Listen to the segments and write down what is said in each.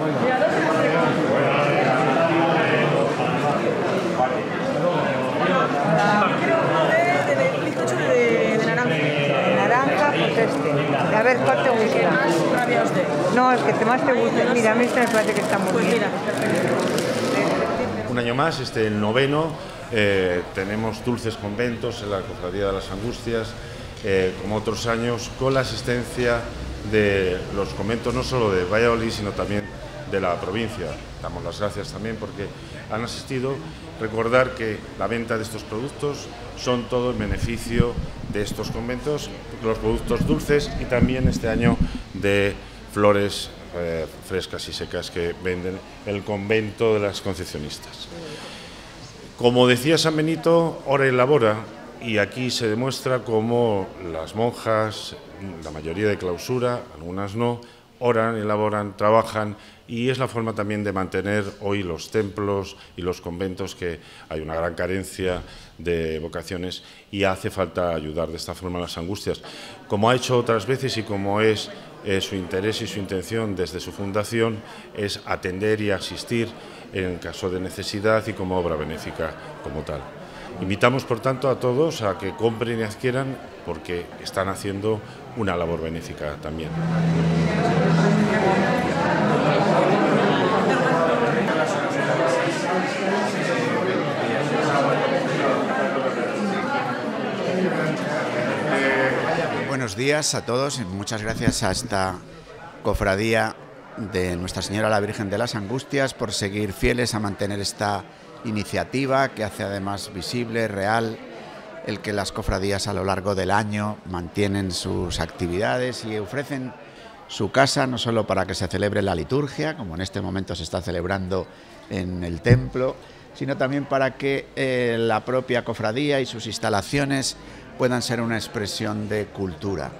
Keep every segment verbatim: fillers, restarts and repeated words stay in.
A ver, ¿cuál te gusta? No, el que te más te guste. Mira, a mí este me parece que está muy pues bien. Mira. Un año más, este el noveno, eh, tenemos dulces conventos en la Cofradía de las Angustias, eh, como otros años, con la asistencia de los conventos no solo de Valladolid, sino también de la provincia. Damos las gracias también porque han asistido. Recordar que la venta de estos productos son todo en beneficio de estos conventos, los productos dulces y también este año de flores eh, frescas y secas que venden el convento de las Concepcionistas. Como decía San Benito, ora y labora, y aquí se demuestra cómo las monjas, la mayoría de clausura, algunas no, oran, elaboran, trabajan, y es la forma también de mantener hoy los templos y los conventos, que hay una gran carencia de vocaciones y hace falta ayudar de esta forma a las Angustias, como ha hecho otras veces y como es eh, su interés y su intención desde su fundación, es atender y asistir en caso de necesidad y como obra benéfica como tal. Invitamos, por tanto, a todos a que compren y adquieran porque están haciendo una labor benéfica también. Buenos días a todos y muchas gracias a esta cofradía de Nuestra Señora la Virgen de las Angustias por seguir fieles a mantener esta iniciativa que hace además visible, real, el que las cofradías a lo largo del año mantienen sus actividades y ofrecen su casa no solo para que se celebre la liturgia, como en este momento se está celebrando en el templo, sino también para que eh, la propia cofradía y sus instalaciones puedan ser una expresión de cultura.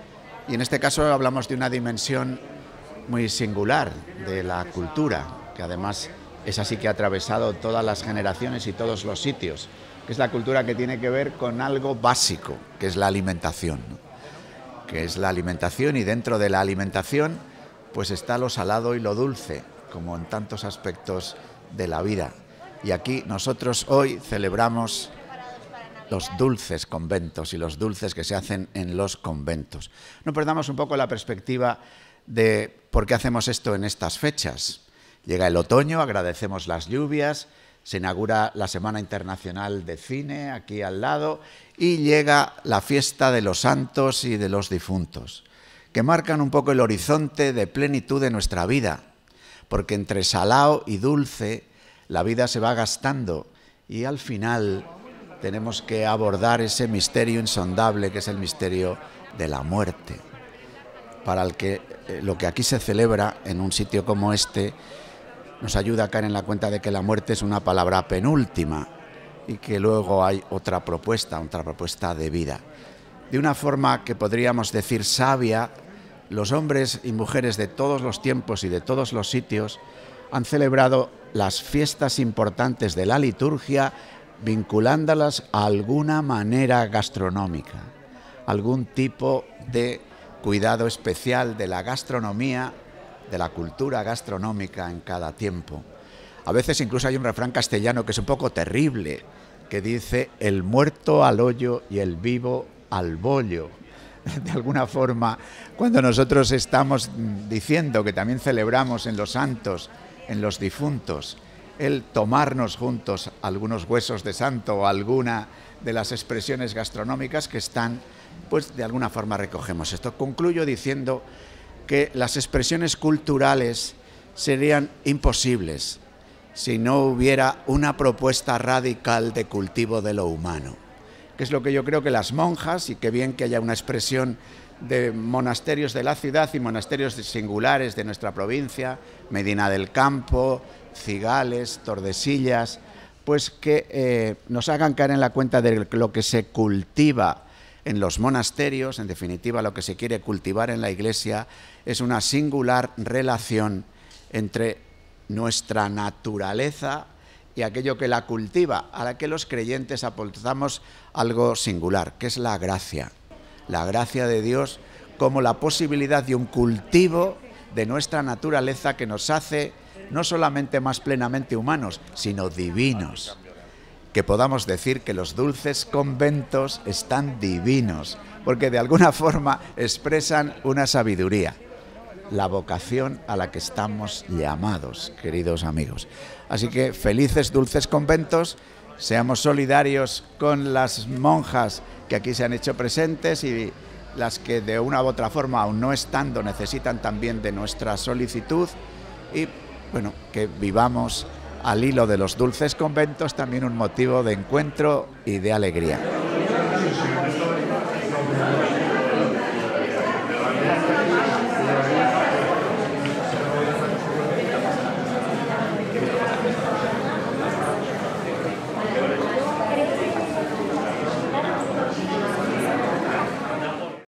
Y en este caso hablamos de una dimensión muy singular de la cultura, que además es así que ha atravesado todas las generaciones y todos los sitios, que es la cultura que tiene que ver con algo básico, que es la alimentación, ¿no? que es la alimentación, y dentro de la alimentación pues está lo salado y lo dulce, como en tantos aspectos de la vida. Y aquí nosotros hoy celebramos los dulces conventos y los dulces que se hacen en los conventos. No perdamos un poco la perspectiva de por qué hacemos esto en estas fechas. Llega el otoño, agradecemos las lluvias, se inaugura la Semana Internacional de Cine aquí al lado y llega la fiesta de los santos y de los difuntos, que marcan un poco el horizonte de plenitud de nuestra vida, porque entre salao y dulce la vida se va gastando y al final tenemos que abordar ese misterio insondable que es el misterio de la muerte, para el que eh, lo que aquí se celebra en un sitio como este nos ayuda a caer en la cuenta de que la muerte es una palabra penúltima y que luego hay otra propuesta, otra propuesta de vida. De una forma que podríamos decir sabia, los hombres y mujeres de todos los tiempos y de todos los sitios han celebrado las fiestas importantes de la liturgia vinculándolas a alguna manera gastronómica, algún tipo de cuidado especial de la gastronomía, de la cultura gastronómica en cada tiempo. A veces incluso hay un refrán castellano que es un poco terrible, que dice el muerto al hoyo y el vivo al bollo. De alguna forma, cuando nosotros estamos diciendo que también celebramos en los santos, en los difuntos, el tomarnos juntos algunos huesos de santo o alguna de las expresiones gastronómicas que están, pues de alguna forma recogemos esto. Concluyo diciendo que las expresiones culturales serían imposibles si no hubiera una propuesta radical de cultivo de lo humano, que es lo que yo creo que las monjas, y qué bien que haya una expresión de monasterios de la ciudad y monasterios singulares de nuestra provincia, Medina del Campo, Cigales, Tordesillas, pues que eh, nos hagan caer en la cuenta de lo que se cultiva en los monasterios. En definitiva, lo que se quiere cultivar en la Iglesia es una singular relación entre nuestra naturaleza y aquello que la cultiva, a la que los creyentes aportamos algo singular, que es la gracia. La gracia de Dios como la posibilidad de un cultivo de nuestra naturaleza que nos hace no solamente más plenamente humanos, sino divinos. Que podamos decir que los dulces conventos están divinos, porque de alguna forma expresan una sabiduría, la vocación a la que estamos llamados, queridos amigos. Así que felices dulces conventos, seamos solidarios con las monjas que aquí se han hecho presentes y las que de una u otra forma, aún no estando, necesitan también de nuestra solicitud, y bueno, que vivamos al hilo de los dulces conventos también un motivo de encuentro y de alegría.